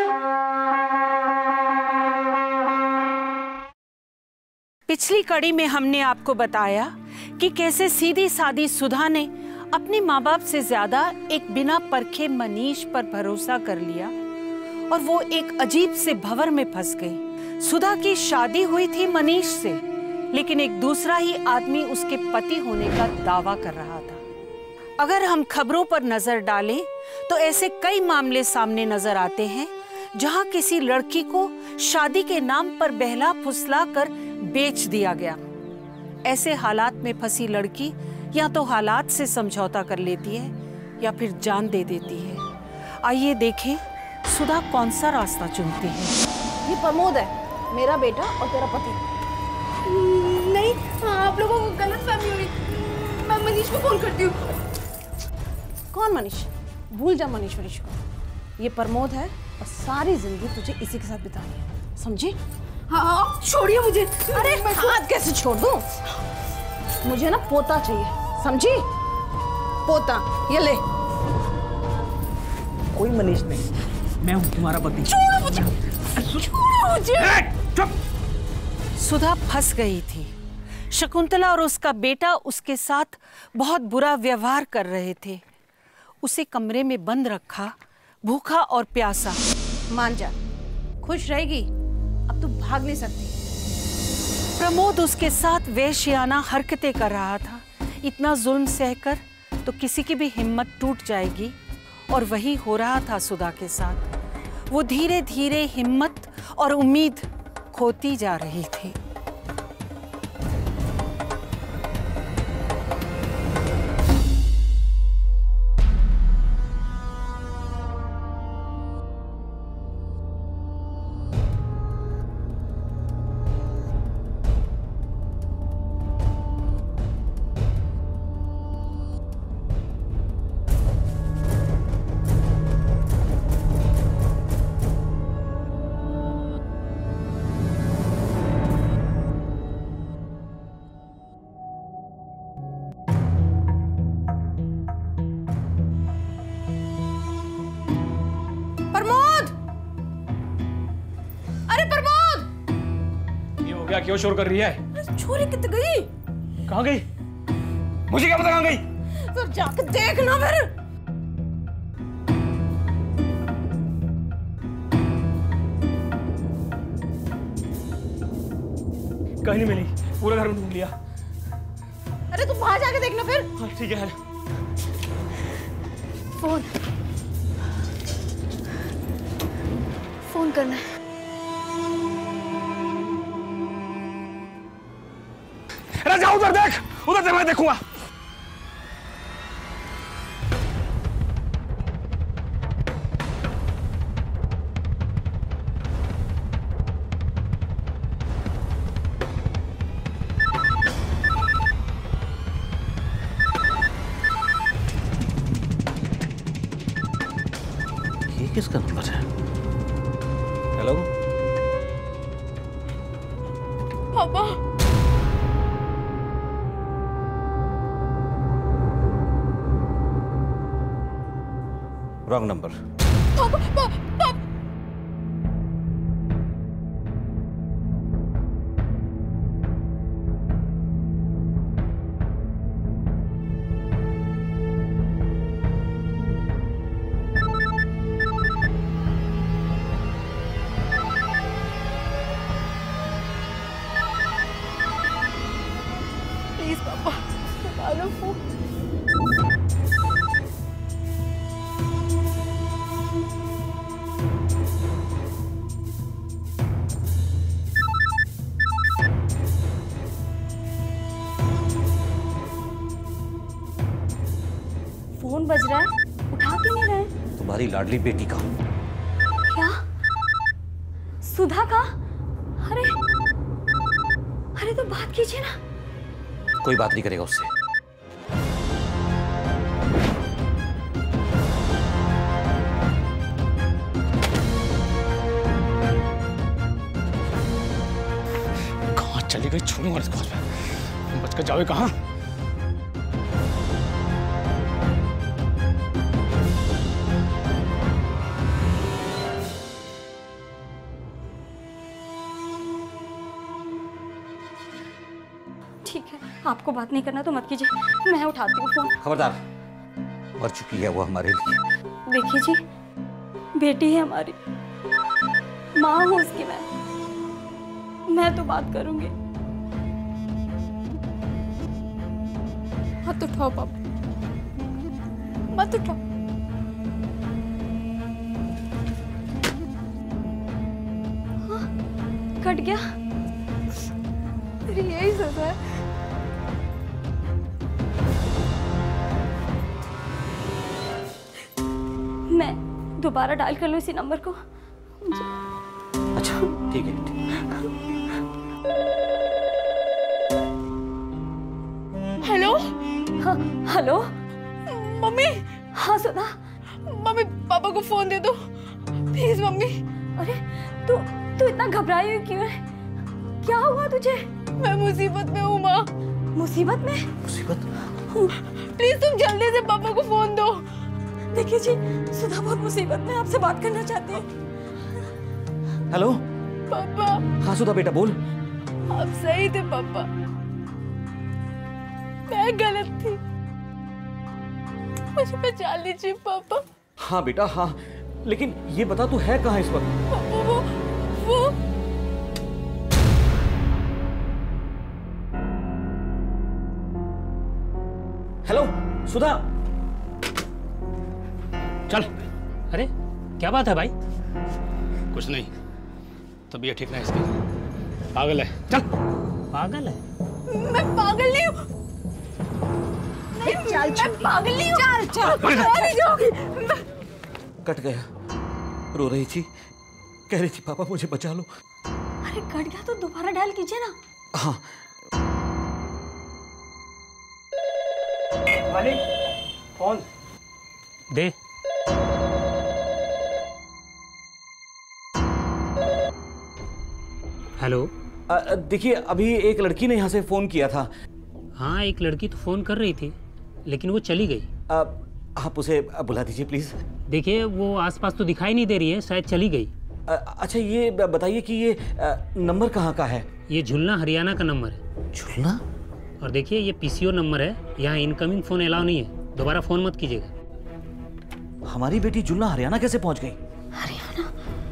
पिछली कड़ी में हमने आपको बताया कि कैसे सीधी सादी सुधा ने अपने माँ बाप से ज्यादा एक बिना परखे मनीष पर भरोसा कर लिया और वो एक अजीब से भंवर में फंस गई। सुधा की शादी हुई थी मनीष से, लेकिन एक दूसरा ही आदमी उसके पति होने का दावा कर रहा था। अगर हम खबरों पर नजर डालें तो ऐसे कई मामले सामने नजर आते हैं जहां किसी लड़की को शादी के नाम पर बहला फुसला कर बेच दिया गया। ऐसे हालात में फंसी लड़की या तो हालात से समझौता कर लेती है या फिर जान दे देती है। आइए देखें सुधा कौन सा रास्ता चुनती है। ये प्रमोद है, मेरा बेटा और तेरा पति। नहीं, आप लोगों को गलतफहमी हुई। मैं मनीष को फोन करती हूँ। कौन मनीष? भूल जा मनीष को। ये प्रमोद है और सारी जिंदगी तुझे इसी के साथ बितानी है, समझी? हाँ, छोड़िए मुझे। अरे हाथ कैसे छोड़ दूं? मुझे ना पोता चाहिए, समझी? पोता, ये ले। कोई मनीष नहीं, मैं हूँ तुम्हारा पति। छोड़ो मुझे, छोड़ो मुझे। चुप। सुधा फंस गई थी। शकुंतला और उसका बेटा उसके साथ बहुत बुरा व्यवहार कर रहे थे। उसे कमरे में बंद रखा, भूखा और प्यासा। मान जा, खुश रहेगी, अब तू भाग नहीं सकती। प्रमोद उसके साथ वेश्याना हरकतें कर रहा था। इतना जुल्म सहकर तो किसी की भी हिम्मत टूट जाएगी, और वही हो रहा था सुधा के साथ। वो धीरे धीरे हिम्मत और उम्मीद खोती जा रही थी। क्यों शोर कर रही है? छोरी कितने गई? कहाँ गई? मुझे क्या पता कहाँ गई? तो जाके देखना फिर। कहीं नहीं मिली, पूरा घर में ढूंढ लिया। अरे तू बाहर जाके देखना फिर। हाँ ठीक है। फोन करना है। अरे जा उधर देख, उधर से मैं देखूंगा। ये किसका नंबर है? हेलो पापा। Wrong number. प्लीज पापा, उठा लो फोन। फोन बज रहा है, उठा क्यों नहीं रहे? तुम्हारी लाडली बेटी का। क्या? सुधा का? अरे अरे तो बात कीजिए ना। कोई बात नहीं करेगा उससे। कहाँ चली गई? छोड़ूंगा इसको। बचकर जाओगे कहाँ? आपको बात नहीं करना तो मत कीजिए, मैं उठाती हूँ फोन। खबरदार, मर चुकी है वो हमारे लिए। देखिए जी, बेटी है हमारी, माँ हूँ उसकी मैं तो बात करूंगी। मत उठाओ पापा, मत उठाओ। हाँ, कट गया। मेरी यही सजा है। मैं दोबारा डायल कर लूँ इसी नंबर को? अच्छा ठीक है, ठीक। हेलो। हाँ हेलो मम्मी। हाँ सुधा। मम्मी पापा को फोन दे दो प्लीज मम्मी। अरे तू इतना घबराई हुई क्यों है? क्या हुआ तुझे? मैं मुसीबत में हूँ माँ। मुसीबत में? मुसीबत? प्लीज तुम जल्दी से पापा को फोन दो। देखिए जी, सुधा बहुत मुसीबत में आपसे बात करना चाहती है। हेलो पापा। हाँ सुधा बेटा बोल। आप सही थे पापा, मैं गलत थी, मुझे पहचान लीजिए पापा। हाँ बेटा हाँ, लेकिन ये बता तू है कहाँ इस वक्त? वो हेलो सुधा। चल। अरे क्या बात है भाई? कुछ नहीं, तबीयत ठीक नहीं इसकी, पागल है। चल। पागल है? मैं पागल नहीं हूँ। चल मैं पागल नहीं हूँ। चल कट गया, रो रही थी, कह रही थी पापा मुझे बचा लो। अरे कट गया तो दोबारा डायल कीजिए ना। हाँ। मालिक फोन दे। हेलो। देखिए अभी एक लड़की ने यहाँ से फोन किया था। हाँ एक लड़की तो फोन कर रही थी, लेकिन वो चली गई। आप उसे बुला दीजिए प्लीज। देखिए वो आसपास तो दिखाई नहीं दे रही है, शायद चली गई। अच्छा ये बताइए कि ये नंबर कहाँ का है? ये झुलना हरियाणा का नंबर है। झुलना? और देखिए ये पीसीओ नंबर है, यहाँ इनकमिंग फोन अलाउ नहीं है, दोबारा फोन मत कीजिएगा। हमारी बेटी झुलना हरियाणा कैसे पहुँच गई? हरियाणा?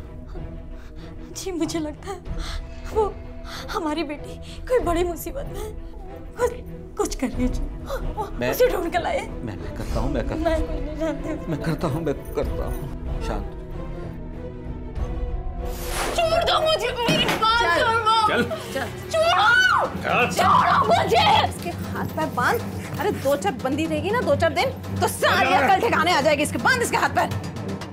जी मुझे लगता है वो हमारी बेटी कोई बड़ी मुसीबत में है। कुछ करिए जी, उसे ढूंढ कर लाए। मैं करता हूँ, मैं कुछ नहीं जानती। मैं करता हूँ। शांत। छोड़ दो मुझे, मेरी बात सुनो। चल। छोड़ो मुझे। इसके हाथ पैर बांध। अरे 2-4 बंदी रहेगी ना, 2-4 दिन तो सारी अकल ठिकाने आ जाएगी इसके। बांध इसके हाथ पैर।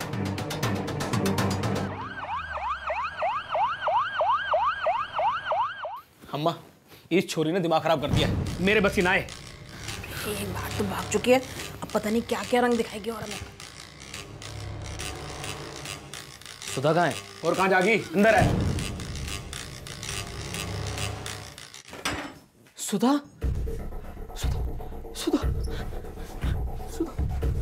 अम्मा इस छोरी ने दिमाग खराब कर दिया, मेरे बस की ना आए। एक बार तो भाग चुकी है, अब पता नहीं क्या क्या रंग दिखाएगी। और हमें सुधा कहाँ है? और कहाँ जागी? अंदर है। सुधा? सुधा? सुधा? सुधा?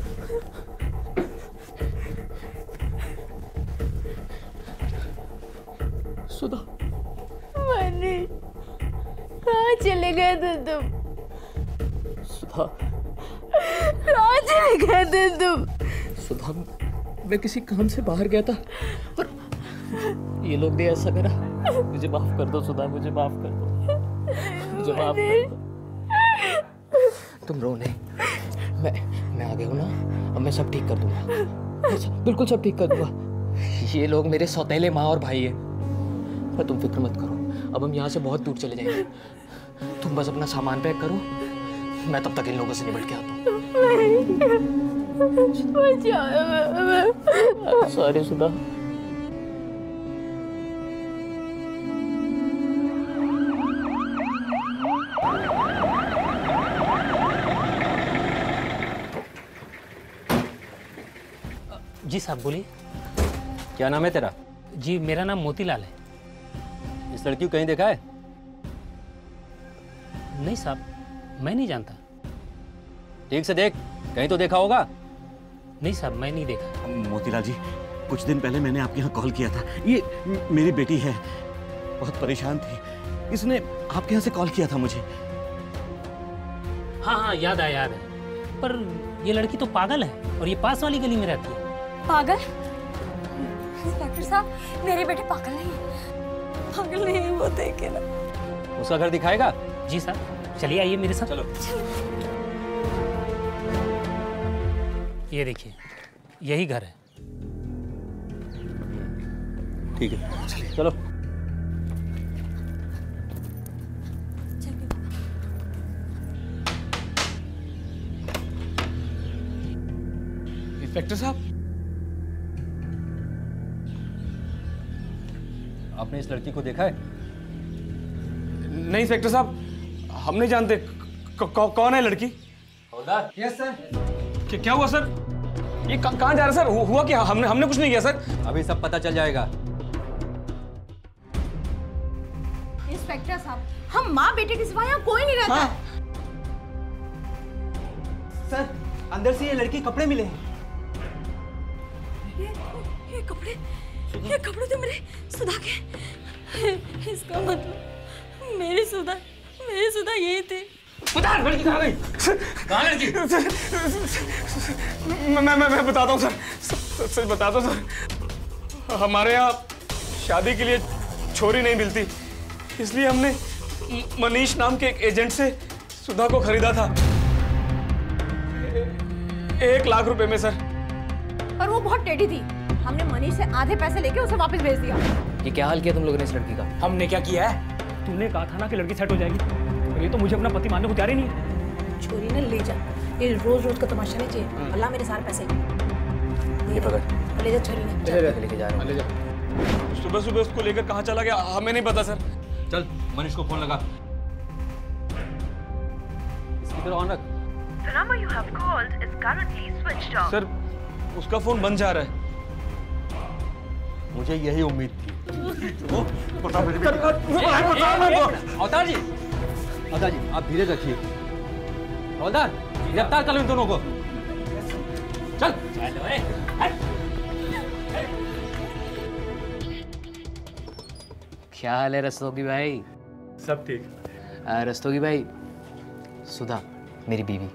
सुधा? मनीष कहाँ चले गए थे तुम? सुधा? कहाँ चले गए थे तुम? सुधा मैं किसी काम से बाहर गया था, पर ये लोग ने ऐसा करा। मुझे माफ कर दो सुधा, मुझे माफ कर दो, मुझे माफ कर दो। तुम रो नहीं, मैं आ गया हूँ ना, अब मैं सब ठीक कर दूंगा, बिल्कुल सब ठीक कर दूंगा। ये लोग मेरे सौतेले माँ और भाई है, पर तुम फिक्र मत करो, अब हम यहाँ से बहुत दूर चले जाएंगे। तुम बस अपना सामान पैक करो, मैं तब तक इन लोगों से निपट के आता हूँ। सॉरी सुधा। जी साहब बोलिए। क्या नाम है तेरा? जी मेरा नाम मोतीलाल है। इस लड़की को कहीं देखा है? नहीं साहब, मैं नहीं जानता। ठीक से देख, कहीं तो देखा होगा। नहीं साहब, मैं नहीं देखा। मोतीलाल जी, कुछ दिन पहले मैंने आपके यहाँ कॉल किया था। ये मेरी बेटी है, बहुत परेशान थी, इसने आपके यहाँ से कॉल किया था मुझे। हाँ हाँ याद है। पर ये लड़की तो पागल है और ये पास वाली गली में रहती है। पागल? इंस्पेक्टर साहब, मेरे बेटे पागल नहीं है। पागल नहीं है वो, देखे ना। उसका घर दिखाएगा? जी सर, चलिए आइए मेरे साथ। चलो। ये देखिए, यही घर है। ठीक है, चलिए। चलो। इंस्पेक्टर साहब, आपने इस लड़की को देखा है? नहीं इंस्पेक्टर साहब, हम नहीं जानते कौन है लड़की। Yes sir. क्या हुआ सर? ये कहाँ जा रहा है सर? हुआ क्या? हमने कुछ नहीं किया सर। अभी सब पता चल जाएगा। इंस्पेक्टर साहब, हम माँ बेटे के सिवा यहाँ कोई नहीं रहता। हाँ। सर, अंदर से ये लड़की कपड़े मिले हैं। ये कपड़े तो मेरे सुधा के। इसका मतलब मेरी सुधा यही थी। बता लड़की कहाँ गई? कहाँ लड़की? मैं बताता हूँ सर, सच बताता हूँ सर। हमारे यहाँ शादी के लिए छोरी नहीं मिलती, इसलिए हमने मनीष नाम के एक एजेंट से सुधा को खरीदा था 1 लाख रुपए में सर। पर वो बहुत टेढ़ी थी, हमने मनीष से आधे पैसे लेके उसे वापस भेज दिया। ये क्या हाल किया तुम लोगों ने इस लड़की का? हमने क्या किया है? तूने कहा था ना कि लड़की सेट हो जाएगी, और ये तो मुझे अपना पति मानने को तैयार ही नहीं है। छोरी ने ले जा, ये रोज रोज का तमाशा नहीं चाहिए। अल्लाह मेरे सारे पैसे ये पकड़। ले जा छोरी ने। लेके जा रहा हूँ। ले जा। सुबह सुबह उसको लेकर कहाँ चला गया हमें नहीं पता सर। चल मनीष को फोन लगा। स्पीकर ऑन रख। The number you have called is currently switched off. Sir उसका फोन बंद जा रहा है। मुझे यही उम्मीद थी। अवतार जी, आप धीरे रखिए। हवलदार, गिरफ्तार कर लो इन दोनों को। चल। क्या हाल है रस्तोगी भाई? सब ठीक। रस्तोगी भाई, सुधा मेरी बीवी।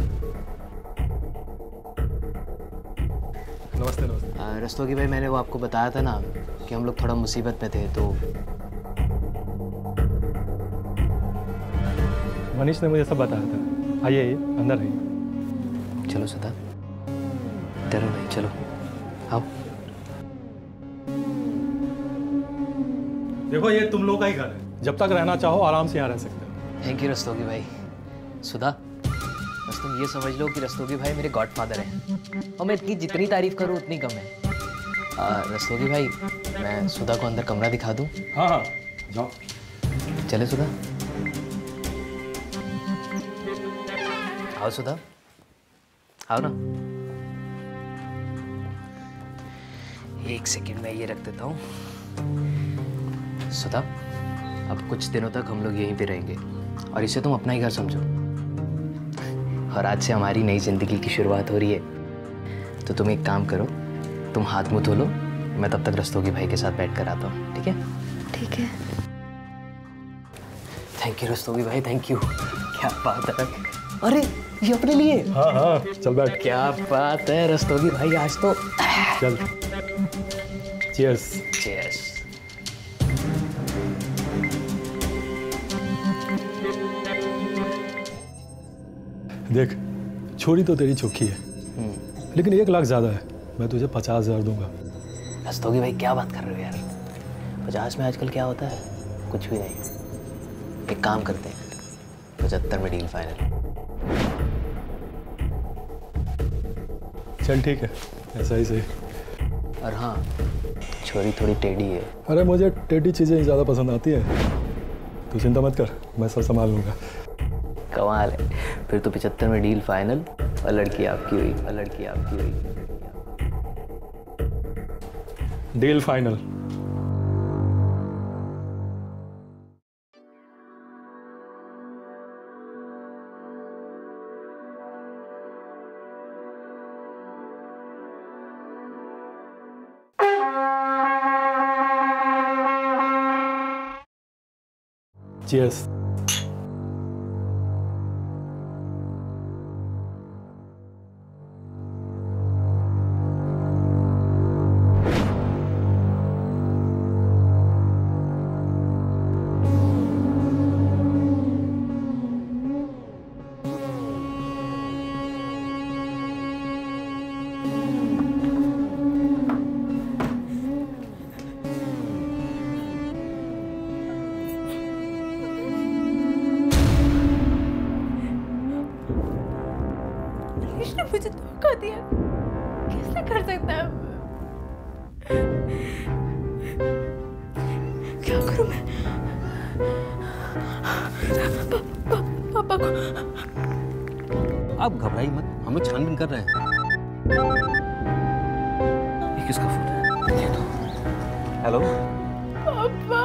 नमस्ते नमस्ते। रस्तोगी भाई, मैंने वो आपको बताया था ना कि हम लोग थोड़ा मुसीबत में थे, तो मनीष ने मुझे सब बताया था। आइए अंदर आइए। चलो सुधा, डरो नहीं, चलो आओ। देखो ये तुम लोग का ही घर है, जब तक रहना चाहो आराम से यहाँ रह सकते हो। थैंक यू रस्तोगी भाई। सुधा, बस तुम ये समझ लो कि रस्तोगी भाई मेरे गॉडफादर हैं, और मैं इतनी जितनी तारीफ करूँ उतनी कम है। रस्तोगी भाई, मैं सुधा को अंदर कमरा दिखा दूँ? हाँ हाँ जाओ। चले सुधा, आओ सुधा, आओ ना। एक सेकंड में ये रख देता हूँ। सुधा, अब कुछ दिनों तक हम लोग यहीं पे रहेंगे और इसे तुम अपना ही घर समझो। और आज से हमारी नई जिंदगी की शुरुआत हो रही है। तो तुम एक काम करो, तुम हाथ मुंह धो लो, मैं तब तक रस्तोगी भाई के साथ बैठ कर आता हूँ, ठीक है? ठीक है। थैंक यू रस्तोगी भाई, थैंक यू। क्या बात है। अरे ये अपने लिए। हाँ हाँ चल बैठ। क्या बात है रस्तोगी भाई, आज तो चल। चीयर्स। चीयर्स। देख, छोरी तो तेरी चौकी है, लेकिन 1 लाख ज्यादा है। मैं तुझे 50,000 दूंगा। रस्तोगी भाई क्या बात कर रहे हो यार? 50 में आजकल क्या होता है? कुछ भी नहीं। एक काम करते हैं, 75 में डील फाइनल। चल ठीक है, ऐसा ही सही। और हाँ, छोरी थोड़ी टेढ़ी है। अरे मुझे टेढ़ी चीजें ज़्यादा पसंद आती है। तू चिंता मत कर, मैं सब संभाल लूंगा। कमाल है। फिर तो 75 में डील फाइनल और लड़की आपकी हुई, और लड़की आपकी हुई। Deal final. Cheers. मनीष ने मुझे धोखा दिया, कैसे कर सकता है? क्या करूं मैं? पापा को। आप घबराइए मत, हम लोग छानबीन कर रहे हैं। ये किसका फोन है? ये तो। हेलो पापा।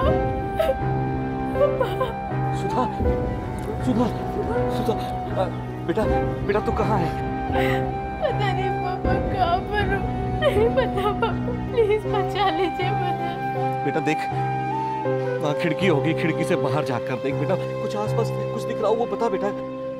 सुधा, सुधा, सुधा, बेटा, बेटा तू कहाँ है? पता नहीं पापा, कहाँ पर हूँ नहीं पता पापा, प्लीज बचा लीजिए मुझे। बेटा देख, वहाँ खिड़की होगी, खिड़की से बाहर जाकर देख बेटा, कुछ आसपास कुछ दिख रहा हो वो बता बेटा।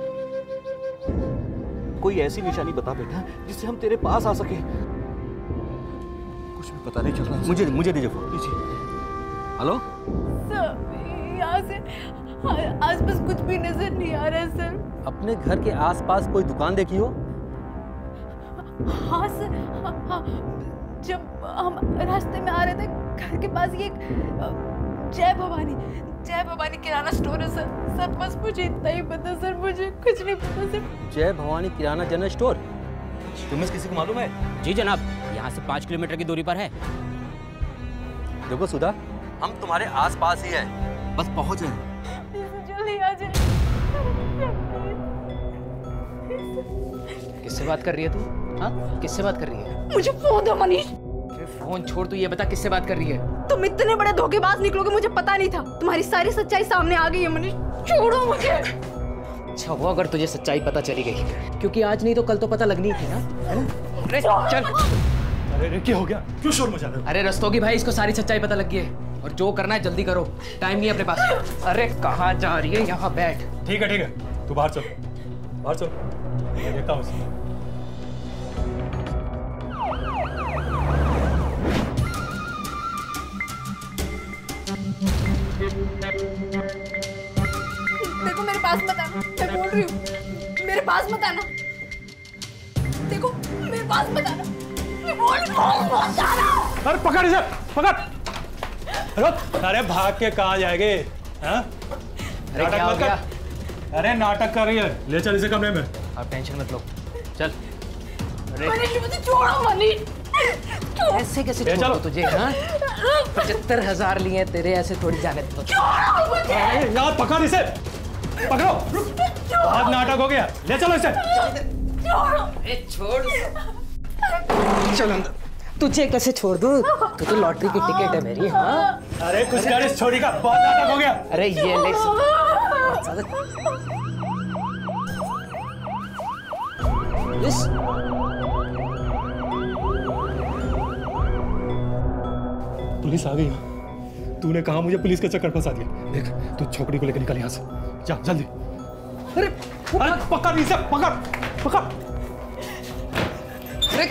कोई ऐसी निशानी बता बेटा जिससे हम तेरे पास आ सके। कुछ भी पता नहीं चल रहा। मुझे दीजिए फोन, दीजिए। हेलो सर, यहाँ से आसपास कुछ भी नजर नहीं आ रहा है सर। अपने घर के आसपास कोई दुकान देखी हो? हाँ सर, हाँ, जब हम रास्ते में आ रहे थे घर के पास ये जय भवानी किराना स्टोर है सर बस मुझे इतना ही पता सर, मुझे कुछ नहीं पता सर। जय भवानी किराना जनरल स्टोर, तुम्हें किसी को मालूम है? जी जनाब, यहाँ से 5 किलोमीटर की दूरी पर है। देखो सुधा, हम तुम्हारे आसपास ही है, बस पहुंच रहे हैं। जल्दी आ जाए। किससे बात कर रही है तू? हाँ, किससे बात कर रही है? मुझे फोन दो मनीष। फोन छोड़, तू ये बता किससे बात कर रही है? तुम इतने बड़े धोखेबाज निकलोगे मुझे पता नहीं था। तुम्हारी सारी सच्चाई सामने आ गई है मनीष, छोड़ो मुझे। अच्छा हुआ अगर तुझे सच्चाई पता चली गई, क्योंकि आज नहीं तो कल तो पता लगनी थी ना, है ना? अरे चल। अरे क्या हो गया? क्यों शोर मचा रहे हो? अरे रस्तोगी भाई, इसको सारी सच्चाई पता लग गई है और जो करना है जल्दी करो, टाइम नहीं है अपने पास। अरे कहाँ जा रही है? यहाँ बैठ। ठीक है, तू बाहर चल, बाहर चल, मैं देखता हूँ। देखो मेरे पास मत आना, मैं बोल रही हूँ, मेरे पास मत आना। देखो मेरे पास मत आना, मैं बोल रही हूँ। अरे पकड़ इसे, पकड़। अरे भाग के कहाँ जाएंगे? अरे क्या हो गया? अरे नाटक कर रही है, ले चल इसे कमरे में। आप टेंशन मत लो, चल। मनीष मुझे छोड़ो मनीष। ऐसे कैसे छोड़ो तुझे? हाँ, 75,000 लिए तेरे, ऐसे थोड़ी जाने दो। यार पकड़ इसे, पकड़ो। बहुत नाटक हो गया, ले चलो इसे। छोड़। चल अंदर। तुझे कैसे छोड़ दूं? तू तो लॉटरी की टिकट है मेरी। हाँ, अरे कुछ कर इस छोरी का, बहुत नाटक हो गया। अरे ये ले। पुलिस आ गई ना? तूने कहा मुझे पुलिस के चक्कर फंसा दिया। देख, तू छोकरी को लेकर निकल यहाँ से, जा जल्दी। अरे पकड़ इसे, पकड़, पकड़। अरे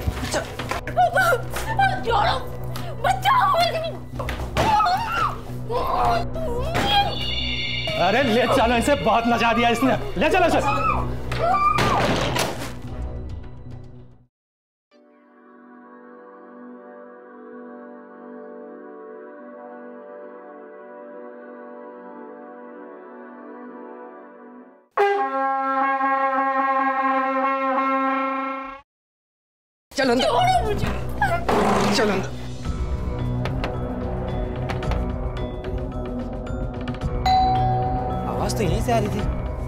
छोड़ो, बचाओ। अरे ले चलो इसे, बहुत नचा दिया इसने, ले चलो इसे। चल अंदर, चल अंदर। आवाज तो यहीं से आ रही थी।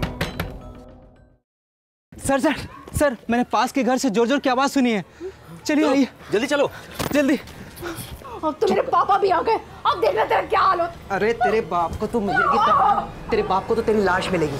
सर सर सर, मैंने पास के घर से जोर जोर की आवाज सुनी है। चलिए आइए, जल्दी चलो, जल्दी। अब तो मेरे पापा भी आ गए, अब देखना तेरा क्या हाल हो। अरे तेरे बाप को तो मिलेगी तब, तेरे बाप को तो तेरी लाश मिलेगी।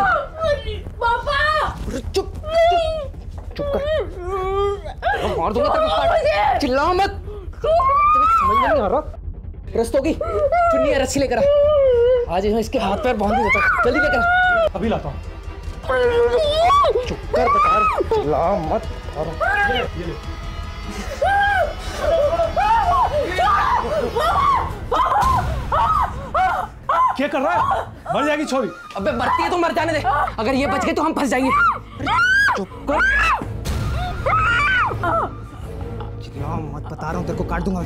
पापा चुप चुप कर, मार दूंगा तेरे। चिल्ला मत, समझ में नहीं आ रहा। रस्तोगी, चुन्नी है, रस्सी लेकर आ। आज इसके हाथ पैर बांध देता हूं, जल्दी लेकर आ। अभी लाता हूँ। चुप कर बेकार, चिल्ला मत। ये ले। क्या कर रहा है? मर जाएगी छोरी। अबे मरती है तो मर जाने दे, अगर ये बच गई तो हम फंस जाएंगे। चुप कर। मत, बता रहा हूँ तेरे को काट दूंगा।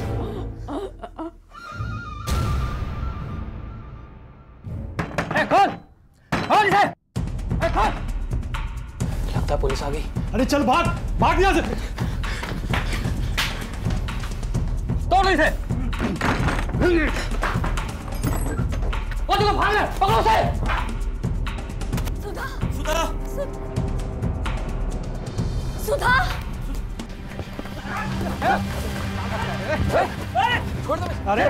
खोल खोल इसे, खोल। लगता है पुलिस आ गई। अरे चल भाग, भाग यहाँ से। तोड़ इसे। वो देखो भाग रहा है, पकड़ो उसे। सुधा, सुधा, सुधा। छोड़ दो। अरे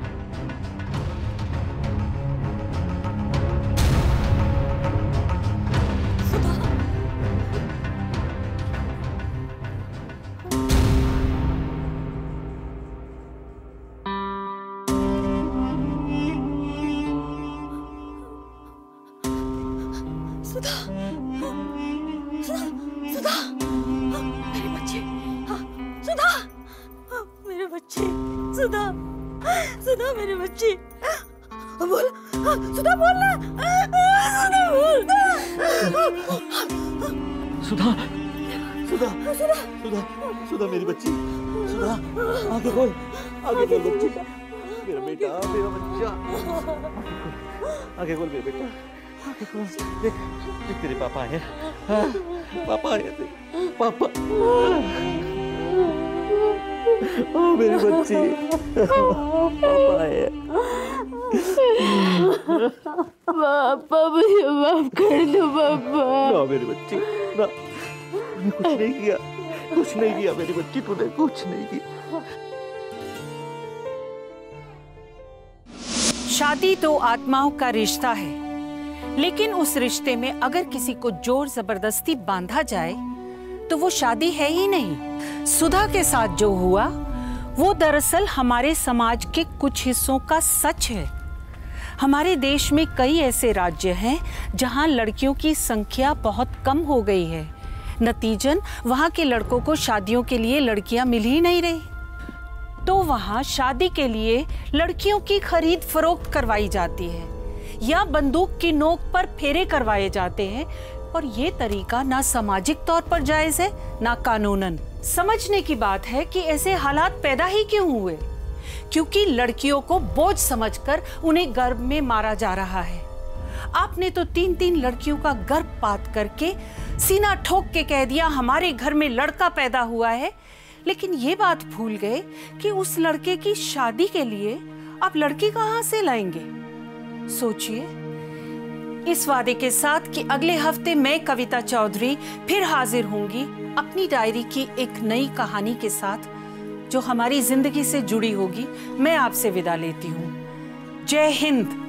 सुधा, सुधा, मेरे बच्चे, सुधा, मेरे बच्चे, सुधा, सुधा मेरे बच्चे, बोल, सुधा बोलना, सुधा बोल, सुधा, सुधा, सुधा, सुधा मेरी बच्ची, सुधा, आगे बोल बच्ची, मेरा बेटा, मेरा बच्चा, आगे बोल मेरा बेटा, आगे बोल, देख तेरे पापा आए, पापा आए थे, पापा, ओ मेरी बच्ची, पापा आए, पापा मुझे माफ कर दो पापा। ना मेरी बच्ची, ना, तूने कुछ नहीं किया, कुछ नहीं किया मेरी बच्ची, तूने कुछ नहीं किया। शादी तो आत्माओं का रिश्ता है, लेकिन उस रिश्ते में अगर किसी को जोर जबरदस्ती बांधा जाए तो वो शादी है ही नहीं। सुधा के साथ जो हुआ वो दरअसल हमारे समाज के कुछ हिस्सों का सच है। हमारे देश में कई ऐसे राज्य हैं जहां लड़कियों की संख्या बहुत कम हो गई है। नतीजन वहां के लड़कों को शादियों के लिए लड़कियां मिल ही नहीं रही, तो वहां शादी के लिए लड़कियों की खरीद फरोख्त करवाई जाती है या बंदूक की नोक पर फेरे करवाए जाते हैं। और ये तरीका ना सामाजिक तौर पर जायज है ना कानूनन। समझने की बात है कि ऐसे हालात पैदा ही क्यों हुए, क्योंकि लड़कियों को बोझ समझकर उन्हें गर्भ में मारा जा रहा है। आपने तो 3-3 लड़कियों का गर्भपात करके सीना ठोक के कह दिया हमारे घर में लड़का पैदा हुआ है, लेकिन ये बात भूल गए कि उस लड़के की शादी के लिए आप लड़की कहां से लाएंगे। सोचिए। इस वादे के साथ कि अगले हफ्ते मैं कविता चौधरी फिर हाजिर होंगी अपनी डायरी की एक नई कहानी के साथ जो हमारी जिंदगी से जुड़ी होगी। मैं आपसे विदा लेती हूँ। जय हिंद।